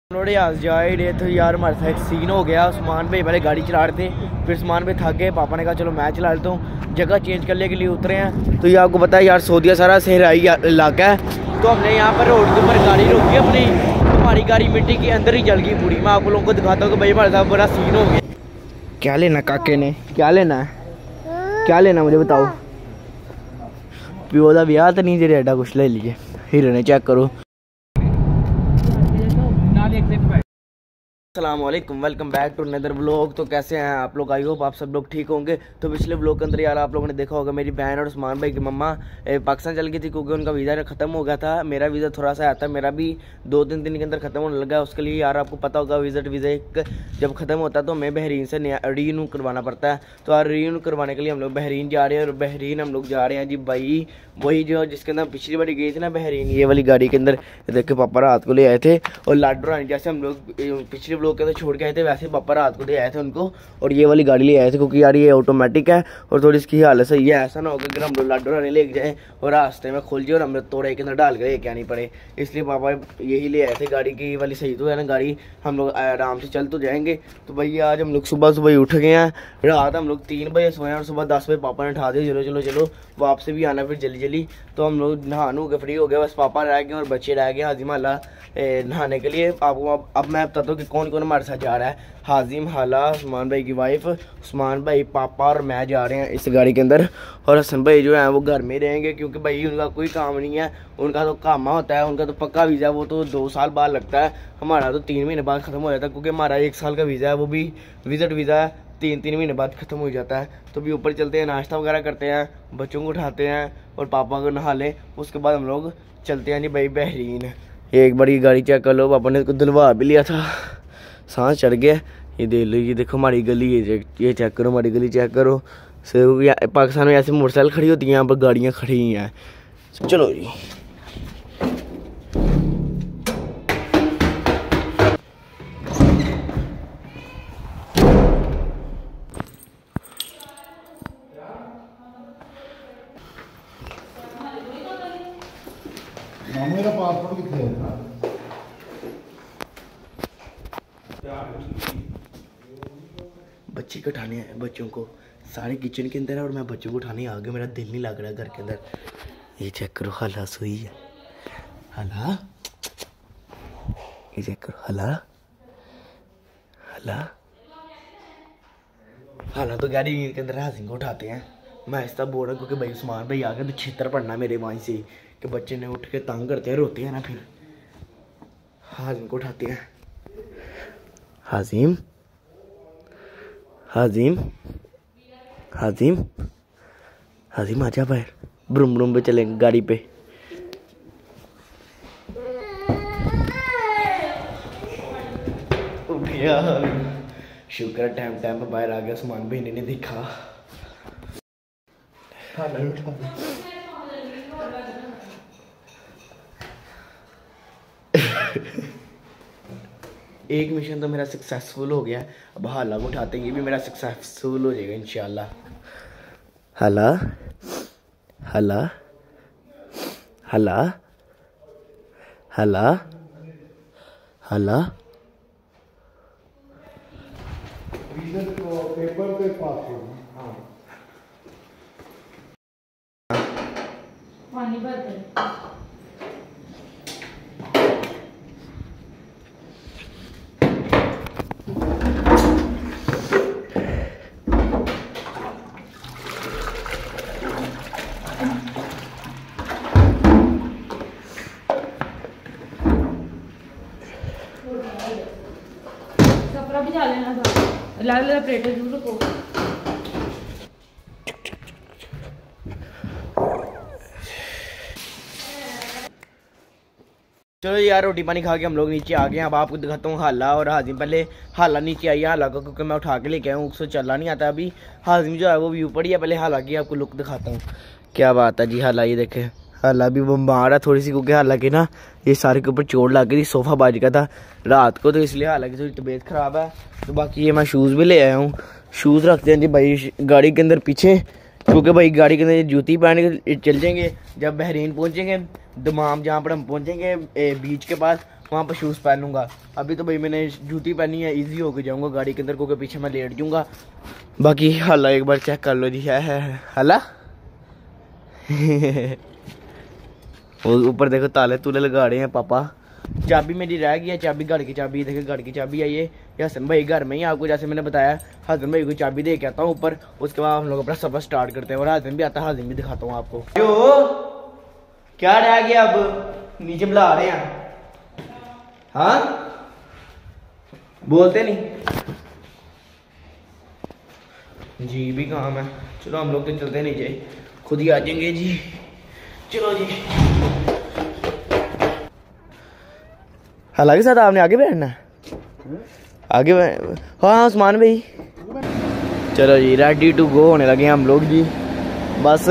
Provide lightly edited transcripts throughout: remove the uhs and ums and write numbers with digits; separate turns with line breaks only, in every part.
उन्होंने आज जाए रहे थे यार, हमारे साथ एक सीन हो गया। उस्मान भाई पहले गाड़ी चला रहे थे, फिर उस्मान भाई थक गए। पापा ने कहा चलो मैं चला लेता हूँ, जगह चेंज करने के लिए उतरे हैं। तो ये आपको पता है यार, सऊदीया सारा सहराई इलाका है। तो हमने यहाँ पर रोड के ऊपर गाड़ी रोकी अपनी, तो हमारी गाड़ी मिट्टी के अंदर ही जल गई पूरी। मैं आप लोगों को दिखाता हूँ कि भाई हमारे साथ बड़ा सीन हो गया। क्या लेना काके ने, क्या लेना है, क्या लेना मुझे बताओ। प्यो का ब्याह तो नहीं, जेडा कुछ ले लीजिए। हीरो ने चेक करो। अस्सलाम वालेकुम, welcome back to another vlog. तो कैसे हैं आप लोग? आई होप आप सब लोग ठीक होंगे। तो पिछले व्लॉग के अंदर यार आप लोगों ने देखा होगा, मेरी बहन और उस्मान भाई की मम्मा पाकिस्तान चल गई थी क्योंकि उनका वीज़ा ख़त्म हो गया था। मेरा वीज़ा थोड़ा सा आया था, मेरा भी 2-3 दिन के अंदर ख़त्म होने लगा। उसके लिए यार आपको पता होगा, वीज़ा जब ख़त्म होता है तो हमें बहरीन से नया रीन्यू करवाना पड़ता है। तो यार रीन्यू करवाने के लिए हम लोग बहरीन जा रहे हैं। और बहरीन हम लोग जा रहे हैं जी भाई, वही जो जिसके अंदर पिछली बारी गई थी ना बहरीन, ये वाली गाड़ी के अंदर। देखे पापा रात को ले आए थे, और लाडो रानी जैसे हम लोग पिछले ब्लॉग के अंदर छोड़ के आए थे, वैसे पापा रात को ले आए थे उनको। और ये वाली गाड़ी ले आए थे क्योंकि यार ये ऑटोमेटिक है और थोड़ी इसकी हालत सही है। ऐसा ना होगा अगर हम लोग लाडो रानी ले जाए और रास्ते में खुल जाए और हमें तोड़े के अंदर डाल कर क्या नहीं पड़े, इसलिए पापा यही ले आए थे गाड़ी की। वाली सही तो है ना गाड़ी, हम लोग आराम से चल तो जाएंगे। तो भैया आज हम लोग सुबह उठ गए हैं। रात हम लोग 3 बजे सोए और सुबह 10 बजे पापा ने उठा दिया, चलो चलो चलो वापस भी आना फिर जल्दी। तो हम लोग नहा के फ्री हो गए, बस पापा रह गए और बच्चे रह गए हाजिम हाला नहाने के लिए। आपको अब मैं बताता हूँ कि कौन कौन हमारे साथ जा रहा है। हाजिम हाला, उस्मान भाई की वाइफ, उस्मान भाई, पापा और मैं जा रहे हैं इस गाड़ी के अंदर। और हसन भाई जो है वो घर में रहेंगे क्योंकि भाई उनका कोई काम नहीं है, उनका तो कामा होता है, उनका तो पक्का वीज़ा है, वो तो 2 साल बाद लगता है। हमारा तो 3 महीने बाद ख़त्म हो जाता है क्योंकि हमारा 1 साल का वीज़ा है, वो भी विजिट वीज़ा है, 3 महीने बाद ख़त्म हो जाता है। तो भी ऊपर चलते हैं, नाश्ता वगैरह करते हैं, बच्चों को उठाते हैं और पापा को नहा लें। उसके बाद हम लोग चलते हैं जी भाई बहरीन। एक बड़ी गाड़ी चेक कर लो, पापा ने इसको दिलवा भी लिया था, सांस चढ़ गया। ये देख लो, ये देखो हमारी गली, ये चेक करो, हमारी गली चेक करो। पाकिस्तान में ऐसे मोटरसाइकिल खड़ी होती हैं, यहाँ पर गाड़ियाँ खड़ी ही हैं। चलो जी,
मेरा पासपोर्ट कितने है?
बच्चे को उठाने हैं, बच्चों को सारे किचन के अंदर है और मैं बच्चों को उठाने आ गया। मेरा दिल नहीं लग रहा घर के अंदर। ये चेक करो, हाला सोई है, हाला, ये चेक करो, हाला हाला हाला। तो गाड़ी के अंदर हाजिम को उठाते हैं। मैं ऐसा बोल रहा हूँ क्योंकि भाई उस्मान भाई आ गए तो छितर पड़ना मेरे वहीं से कि बच्चे ने उठ के तंग करते हैं, रोते हैं ना। फिर हाजिम को उठाते हैं। हाजिम, हाजिम, हाजिम, हाजिम आजा बाहर, ब्रूम ब्रूम पे चलेंगे गाड़ी पे। उठ गया, शुक्र टाइम पे बाहर आ गया। उस्मान भाई ने देखा। एक मिशन तो मेरा सक्सेसफुल हो गया। अब हाला को उठाते हैं, ये भी मेरा सक्सेसफुल हो जाएगा इंशाल्लाह। हाला हाला हाला हाला हाला।
पेपर पे पासपोर्ट
पानी भर दे। कपड़ा भी डाल लेना था, लाल लाल प्लेटें जरूर रखो।
चलो यार, रोटी पानी खा के हम लोग नीचे आ गए हैं। अब आपको दिखाता हूँ हाला और हाजिम। पहले हाला नीचे आई है, हाला को क्योंकि मैं उठा के लेके आया हूँ, उसको चलना नहीं आता अभी। हाजिम जो है वो भी ऊपर ही है। पहले हाला की आपको लुक दिखाता हूँ, क्या बात है जी। हाला ये देखे, हाला भी बीमार है थोड़ी सी क्योंकि हाला की ना ये सारे के ऊपर चोट लग गई थी, सोफा बाज गया था रात को, तो इसलिए हाला की थोड़ी तबीयत ख़राब है। तो बाकी ये मैं शूज़ भी ले आया हूँ। शूज़ रखते हैं जी भाई गाड़ी के अंदर पीछे, क्योंकि भाई गाड़ी के अंदर जूती पहन के चल जाएंगे। जब बहरीन पहुँचेंगे, दमाम जहाँ पर हम पहुँचेंगे बीच के पास, वहाँ पर शूज़ पहनूंगा। अभी तो भाई मैंने जूती पहनी है, इजी होकर जाऊंगा गाड़ी के अंदर, क्योंकि पीछे मैं लेट जाऊंगा। बाकी हल्ला एक बार चेक कर लो जी, है हल्ला। ऊपर देखो ताले तूले लगा रहे हैं पापा। चाबी मेरी रह गई है, चाबी गाड़ी की चाबी, देखिए गाड़ी की चाबी है ये हसन भाई घर में ही। आपको जैसे मैंने बताया हसन भाई को चाबी दे के आता हूँ ऊपर, उसके बाद हम लोग अपना सफर स्टार्ट करते हैं। और हसन भी आता है, हसन भी दिखाता हूँ आपको। क्या रह गया अब, नीचे बुला रहे हैं। हाँ बोलते नहीं जी, भी काम है। चलो हम लोग तो चलते नीचे, खुद ही आ जाएंगे जी। चलो जी, हालांकि साथ आपने आगे बैठना है, आगे हाँ उस्मान भाई। चलो जी, रेडी टू गो होने लगे हम लोग जी। बस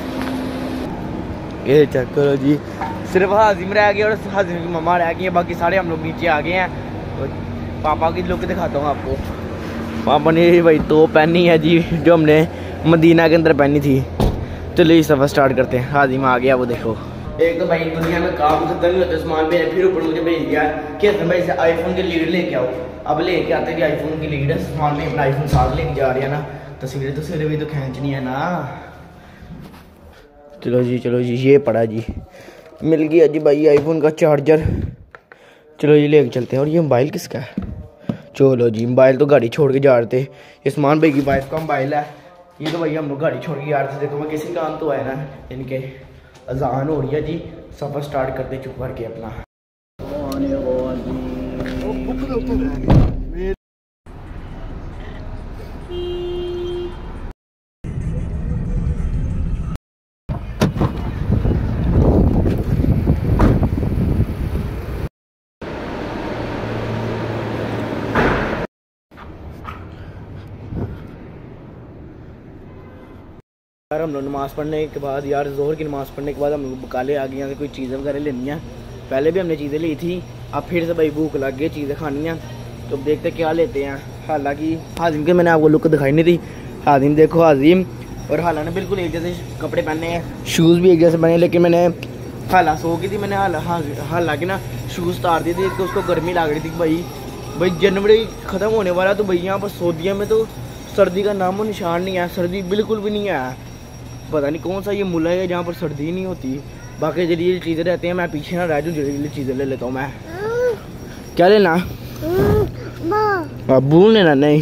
ये चेक करो जी, सिर्फ हाजिम रह गए और हाजिम की मम्मा रह गई है, बाकी सारे हम लोग नीचे आ गए हैं। पापा की लुक दिखाता हूँ आपको। पापा ने भाई तो पहनी है जी जो हमने मदीना के अंदर पहनी थी। चलिए सफ़र स्टार्ट करते हैं। हाजिम आ गया, वो देखो। एक तो भाई दुनिया में काम खत्म नहीं होता, सामान पे फिर ऊपर मुझे भेज दिया कि भाई से आईफोन की लीड लेके आओ। अब लेके आते हैं आईफोन की लीड, सामान में अपना आईफोन साथ लेके जा रहे हैं ना, तस्वीरें भी तो खींचनी है ना। चलो जी ये पड़ा जी, मिल गया जी भाई आईफोन का चार्जर। चलो जी लेके चलते हैं। और ये मोबाइल किसका है? चलो जी, मोबाइल तो गाड़ी छोड़ के जा रहे थे, इस्मान भाई की वाइफ का मोबाइल है ये। तो भाई हम लोग गाड़ी छोड़ के जा रहे थे। देखो मैं किसी काम तो है ना, इनके अजान हो रही है जी। सफ़र स्टार्ट करते चुप करके अपना। यार हम लोग नमाज़ पढ़ने के बाद, यार जोहर की नमाज़ पढ़ने के बाद हम लोग बकाले आ गए हैं, कोई चीज़ें वगैरह लेनी है। पहले भी हमने चीज़ें ली थी, अब फिर से भाई भूख लग गई, चीज़ें खानी है। तो देखते क्या लेते हैं। हालांकि हाजिम के मैंने आपको लुक दिखाई नहीं दी। हाजिम देखो, हाजिम और हाला ने बिल्कुल एक जैसे कपड़े पहने हैं, शूज़ भी एक जैसे पहने। लेकिन मैंने हाला सो गई थी, मैंने हालांकि ना शूज़ उतार दिए थे, तो उसको गर्मी लग रही थी। भाई जनवरी ख़त्म होने वाला, तो भाई यहाँ पर सऊदीया में तो सर्दी का नामो निशान नहीं है, सर्दी बिल्कुल भी नहीं है। पता नहीं कौन सा ये मुल्क है जहाँ पर सर्दी नहीं होती। बाकी जरिए चीज़ें रहती हैं, मैं पीछे ना रह जाऊँ, जरिए चीज़ें ले लेता हूँ मैं। क्या लेना? अबू लेना? नहीं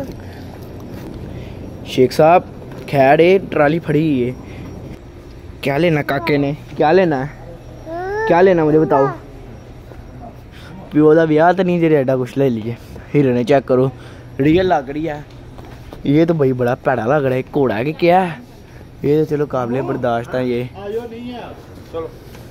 शेख साहब, खैर ये ट्राली फड़ी है। क्या लेना काके ने? क्या लेना है? क्या लेना मुझे बताओ। प्यो का ब्याह तो नहीं, जेरे एडा कुछ ले लीजिए। हिरने चेक करो, रियल लग रही है। ये तो भाई बड़ा पैड़ा लग रहा है, घोड़ा है कि क्या है? ये तो चलो काबिल बर्दाश्त है ये। चलो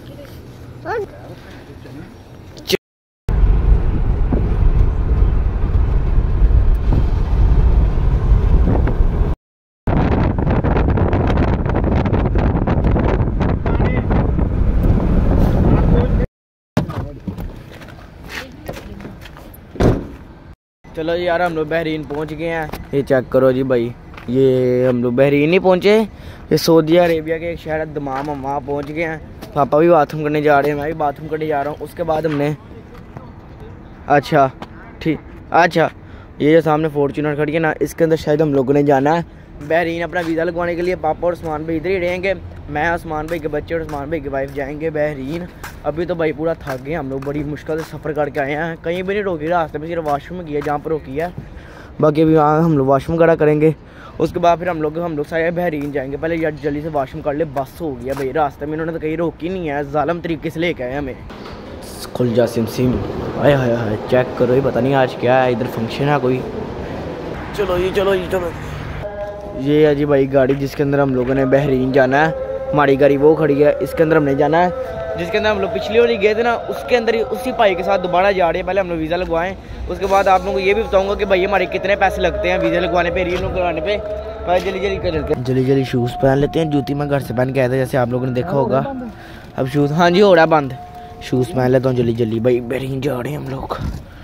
चलो जी यार, हम लोग बहरीन पहुंच गए हैं। ये चेक करो जी भाई, ये हम लोग बहरीन नहीं पहुंचे, ये सऊदी अरेबिया के एक शहर है दमाम, हम वहाँ पहुँच गए हैं। पापा भी बाथरूम करने जा रहे हैं, मैं भी बाथरूम करने जा रहा हूँ। उसके बाद हमने अच्छा ठीक ये जो सामने फॉर्च्यूनर खड़ी है ना, इसके अंदर शायद हम लोगों ने जाना है बहरीन अपना वीज़ा लगवाने के लिए। पापा और उस्मान भाई इधर ही रहेंगे, मैं उस्मान भाई के बच्चे और उस्मान भाई की वाइफ जाएंगे बहरीन। अभी तो भाई पूरा थक गए हम लोग, बड़ी मुश्किल से सफ़र करके आए हैं। कहीं भी नहीं रोकी, रास्ते में सिर्फ वाशरूम में किया जहाँ पर रोकी है। बाकी अभी वहाँ हम लोग वाशरूम करा करेंगे। उसके बाद फिर हम लोग सारे बहरीन जाएंगे। पहले यार जल्दी से वाशरूम कर ले, बस हो गया भाई। रास्ते में इन्होंने तो कहीं रोकी नहीं है, जालिम तरीके से लेके आए हमें। खुल जा सिम सिम, आए हाय हाय चेक करो, ये पता नहीं आज क्या है, इधर फंक्शन है कोई। चलो जी ये है जी भाई गाड़ी जिसके अंदर हम लोगों ने बहरीन जाना है। हमारी गाड़ी वो खड़ी है, इसके अंदर हमने जाना है। जिसके अंदर हम लोग पिछली वाली गए थे ना, उसके अंदर ही उसी भाई के साथ दोबारा जा रहे हैं। पहले हम लोग वीज़ा लगवाएं, उसके बाद आप लोगों को ये भी बताऊंगा कि भाई हमारे कितने पैसे लगते हैं वीज़ा लगवाने पे, रीनू करवाने पे। जल्दी शूज़ पहन लेते हैं। जूती मैं घर से पहन के आया था, जैसे आप लोगों ने देखा होगा। अब शूज़, हाँ जी हो रहा है बंद। शूज़ पहन लेता हूँ जल्दी भाई, बहरीन जा रहे हैं हम लोग।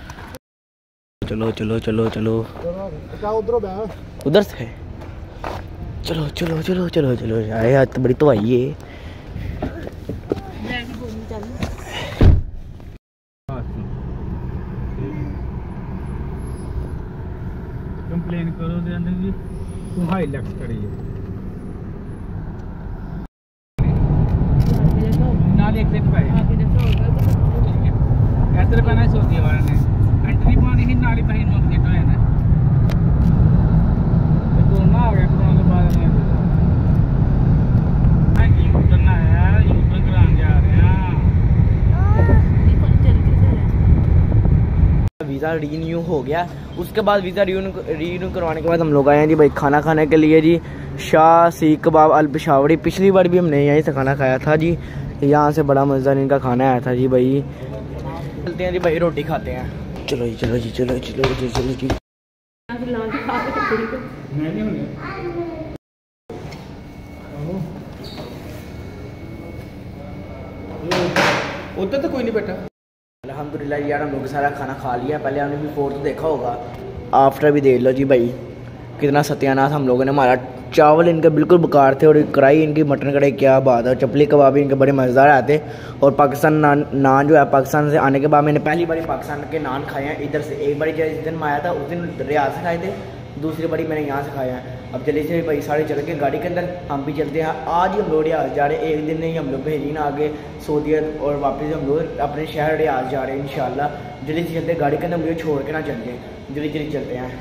चलो उधर से चलो आए आज तो बड़ी तो आई है।
कंप्लेन करो दे अंदर जी तू हाई लैक्स करी है ना देख ले पे ठीक है इधर बना सऊदी वाले ने एंट्री पानी ही नाली पे ही नो अपडेट होया ना तो कोरोना आ गया कोरोना के बाद में करना है यूट्यूब कराने जा रहे हैं
वीज़ा रीन्यू हो गया। उसके बाद वीज़ा रीन्यू करवाने के बाद हम लोग आए हैं जी भाई खाना खाने के लिए जी। शाह सीख कबाब अल पेशावरी। पिछली बार भी हमने यहीं से खाना खाया था जी। यहाँ से बड़ा मज़ेदार इनका खाना आया था जी भाई। चलते हैं जी भाई रोटी खाते हैं। चलो जी चलो जी चलो चलो जी चलो जी।
उधर तो कोई नहीं बैठा।
अल्हम्दुलिल्लाह यार हम लोग सारा खाना खा लिया। पहले हमने बिफोर तो देखा होगा, आफ्टर भी देख लो जी भाई। कितना सत्यानाश हम लोगों ने हमारा। चावल इनके बिल्कुल बेकार थे और कढ़ाई इनकी मटन कढ़ाई क्या बात है। चपली कबाब इनके बड़े मज़ेदार आते। और पाकिस्तान नान जो है, पाकिस्तान से आने के बाद मैंने पहली बारी पाकिस्तान के नान खाए हैं इधर से। एक बारी जिस दिन मैं आया था उस दिन रियाज से खाए थे, दूसरी बारी मैंने यहाँ से खाया है। अब जल्दी से भाई सारे चल के गाड़ी के अंदर हम भी चलते हैं। आज ही हम लोग रियाज जा रहे हैं। एक दिन नहीं हम लोग बहरीन आगे सऊदीयत और वापस हम लोग अपने शहर रियाज जा रहे हैं इंशाल्लाह। जल्दी से चलते गाड़ी के अंदर, मुझे छोड़ के ना चलते। जल्दी जल्दी चलते हैं।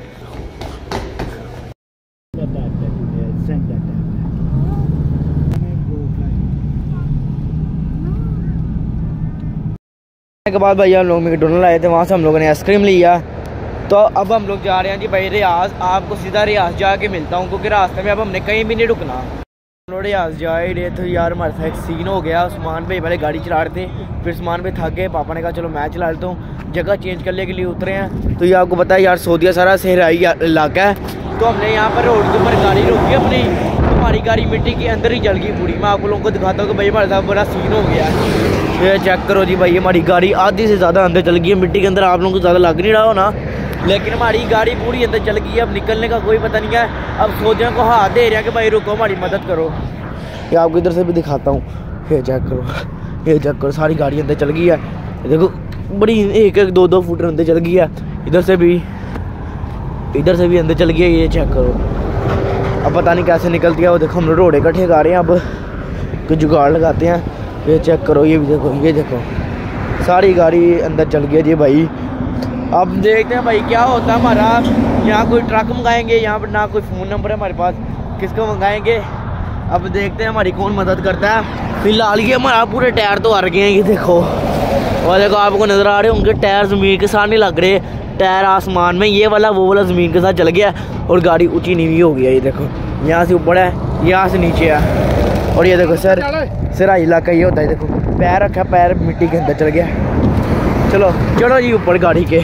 के बाद भाई हम लोग मैकडोनल्ड आए थे, वहाँ से हम लोगों ने आइसक्रीम लिया। तो अब हम लोग जा रहे हैं जी भाई रियाज। आपको सीधा रियाज जाके मिलता हूँ क्योंकि रास्ते में अब हमने कहीं भी नहीं रुकना। हम लोग रियाज जा ही रहे तो यार हमारे साथ एक सीन हो गया। उस्मान भाई पहले गाड़ी चला रहे थे, फिर उस्मान भाई थक गए। पापा ने कहा चलो मैं चला लेता हूँ। जगह चेंज करने के लिए उतरे हैं। तो ये आपको पता है यार सऊदीया सारा सहराई इलाका है। तो हमने यहाँ पर रोड के ऊपर गाड़ी रोकी अपनी। हमारी गाड़ी मिट्टी के अंदर ही जल गई पूरी। मैं आप लोगों को दिखाता हूँ कि भाई हमारे साथ बड़ा सीन हो गया। ये चेक करो जी भाई, हमारी गाड़ी आधी से ज़्यादा अंदर चल गई है मिट्टी के अंदर। आप लोगों को ज़्यादा लग नहीं रहा हो ना, लेकिन हमारी गाड़ी पूरी अंदर चल गई है। अब निकलने का कोई पता नहीं है। अब सऊदियों को हाथ दे रहे हैं कि भाई रुको हमारी मदद करो। ये आपको इधर से भी दिखाता हूँ। ये चेक करो, ये चेक करो, सारी गाड़ी अंदर चल गई है। देखो बड़ी एक एक दो दो फुट अंदर चल गई है। इधर से भी अंदर चल गई है। ये चेक करो, अब पता नहीं कैसे निकलती है। वो देखो हम लोग रोड इकट्ठे कर रहे हैं। अब कोई जुगाड़ लगाते हैं। ये चेक करो, ये भी देखो, ये देखो सारी गाड़ी अंदर चल गई है जी भाई। अब देखते हैं भाई क्या होता है हमारा। यहाँ कोई ट्रक मंगाएंगे, यहाँ पर ना कोई फ़ोन नंबर है हमारे पास, किसको मंगाएंगे। अब देखते हैं हमारी कौन मदद करता है। फिलहाल ये हमारा पूरे टायर तो हार गए हैं। ये देखो, और देखो आपको नज़र आ रहे होंगे टायर ज़मीन के साथ नहीं लग रहे, टायर आसमान में। ये वाला वो वाला ज़मीन के साथ चल गया और गाड़ी ऊँची नीवी हो गई है। ये देखो यहाँ से ऊपर है, यहाँ से नीचे है। और ये देखो सराई इलाका ये होता है। देखो पैर रखा, पैर मिट्टी के अंदर चल गया। चलो चलो जी ऊपर गाड़ी के।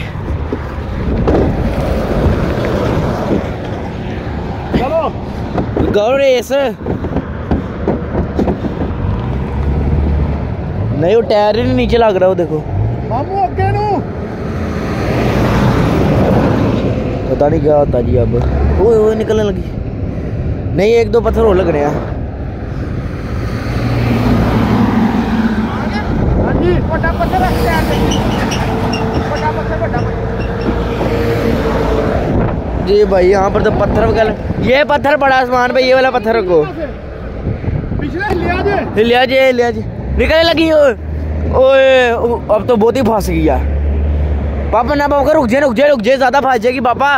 चलो गो रेस। नहीं वो टायर ही नहीं नीचे लग रहा। वो देखो पता नहीं क्या होता जी। अब वो निकलने लगी। नहीं एक दो पत्थर और लग रहे हैं। जी भाई यहाँ पर तो पत्थर वगैरह, ये पत्थर बड़ा आसमान पे, ये वाला पत्थर को लिया जी निकलने लगी। ओए अब तो बहुत ही फंस गया। पापा ना पापा रुक जाए ज्यादा फंस जाएगी पापा।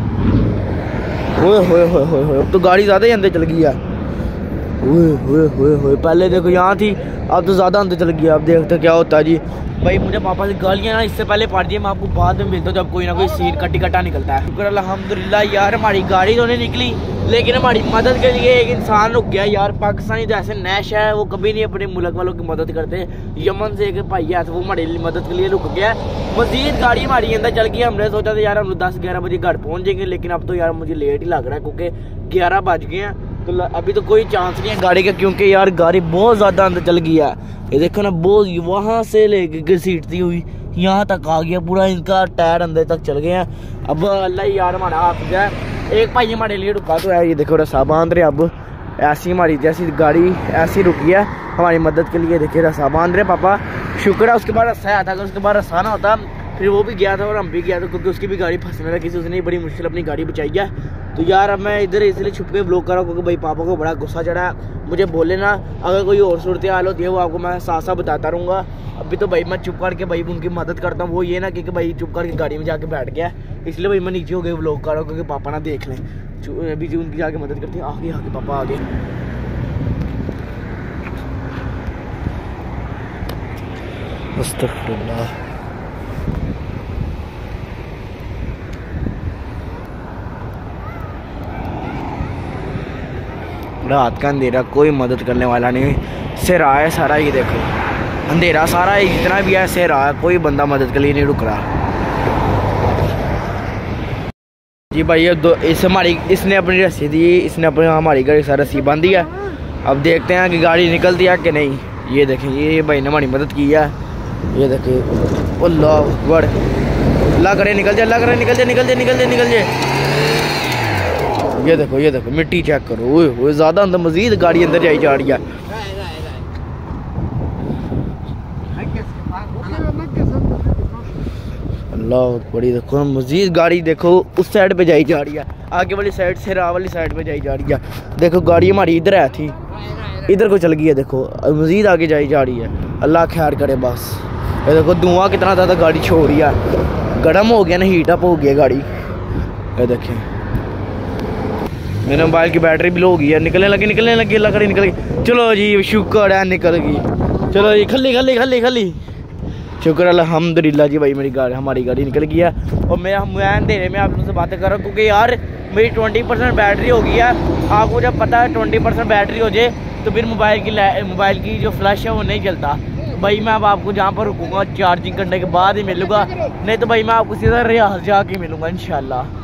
ओए होए होए होए, अब तो गाड़ी ज्यादा ही अंदर चल गई है। ओए होए होए होए, पहले देखो यहाँ थी, अब तो ज़्यादा अंदर चल गया। अब देखते क्या होता है जी भाई। मुझे पापा से गालियाँ ना इससे पहले पड़ दी। मैं आपको बाद में मिलता हूँ जब कोई ना कोई सीन कट्टा निकलता है। शुक्र अल्हम्दुलिल्लाह यार हमारी गाड़ी तो नहीं निकली, लेकिन हमारी मदद के लिए एक इंसान रुक गया यार। पाकिस्तानी तो ऐसे नैश है, वो कभी नहीं अपने मुल्क वालों की मदद करते। यमन से एक भाई है, वो हमारी मदद के लिए रुक गया। मजीद गाड़ी हमारी अंदर चल गई। हमने सोचा था यार हम 10-11 बजे घर पहुँच जाएंगे, लेकिन अब तो यार मुझे लेट ही लग रहा है क्योंकि 11 बज गए हैं। तो अभी तो कोई चांस नहीं है गाड़ी का, क्योंकि यार गाड़ी बहुत ज़्यादा अंदर चल गई है। ये देखो ना, बहुत वहाँ से लेके घसीटती हुई यहाँ तक आ गया पूरा। इनका टायर अंदर तक चल गए हैं। अब अल्लाह यार हमारा हाथ जाए। एक भाई हमारे लिए रुका तो है। ये देखो रस्सा बांध रहे। अब ऐसी हमारी जैसी गाड़ी ऐसी रुकी है हमारी मदद के लिए। देखिए रस्सा बांध रहे पापा, शुक्र है। उसके बाद रस्सा आया था, अगर उसके बाद रस्सा ना होता फिर वो भी गया था और हम भी गया था, क्योंकि उसकी भी गाड़ी फंसने लगी थी। उसने बड़ी मुश्किल अपनी गाड़ी बचाई है। तो यार अब मैं इधर इसलिए छुप के ब्लॉग कर रहा हूँ, क्योंकि भाई पापा को बड़ा गुस्सा चढ़ा है। मुझे बोले ना, अगर कोई और सूरत हाल होती है वो आपको मैं साथ साथ बताता रहूँगा। अभी तो भाई मैं चुप करके भाई उनकी मदद करता हूँ। वो ये ना कि भाई चुप करके गाड़ी में जाके बैठ गया, इसलिए भाई मैं नीचे हो गए ब्लॉग कर रहा हूँ, क्योंकि पापा ना देख लें। अभी जो उनकी जाके मदद करती है, आगे पापा आगे। अस्तगफुरुल्लाह। रात का अंधेरा, कोई मदद करने वाला नहीं। सेरा है सारा, ये देखो अंधेरा सारा है, जितना भी है सेरा है, कोई बंदा मदद के लिए नहीं रुक रहा। जी भाई इसने अपनी रस्सी दी, इसने अपनी हमारी गाड़ी सारा रस्सी बांधी है। अब देखते हैं कि गाड़ी निकलती है कि नहीं। ये देखें, ये भाई ने हमारी मदद की है। ये देखें, अल्लाह अकबर, अल्लाह करे निकल जाए, अल्लाह करे निकल जाए, निकल जाए, निकल जाए, निकल जाए। ये देखो मिट्टी चेक करो, वो ज़्यादा अंदर मजीद गाड़ी अंदर जाई जा रही है। अल्लाह बड़ी, देखो मजीद गाड़ी देखो उस साइड पे जाई जा रही है, आगे वाली साइड से राह वाली साइड पे जाई जा रही है। देखो गाड़ी हमारी इधर है थी, इधर को चल गई है, देखो मजीद आगे जाई जा रही है। अल्लाह खैर करे बस। ये देखो धुआं कितना ज़्यादा गाड़ी छोड़ रही है, गर्म हो गया ना, हीट अप हो गया गाड़ी। ये देखें मेरे मोबाइल की बैटरी भी लो हो गई है, निकलने लगी अल्लाह करे निकल गई। चलो जी शुक्र है निकल गई। चलो जी खली शुक्र अल्हम्दुलिल्लाह जी। भाई हमारी गाड़ी निकल गई है। और मैं अंधेरे में आप लोगों से बातें कर रहा हूँ, क्योंकि यार मेरी 20% बैटरी हो गई है। आपको जब पता है 20% बैटरी हो जाए तो फिर मोबाइल की जो फ्लैश है वो नहीं चलता। भाई मैं अब आपको जहाँ पर रुकूँगा चार्जिंग करने के बाद ही मिलूँगा, नहीं तो भाई मैं आपको सीधा रियाज जाके मिलूँगा इंशाल्लाह।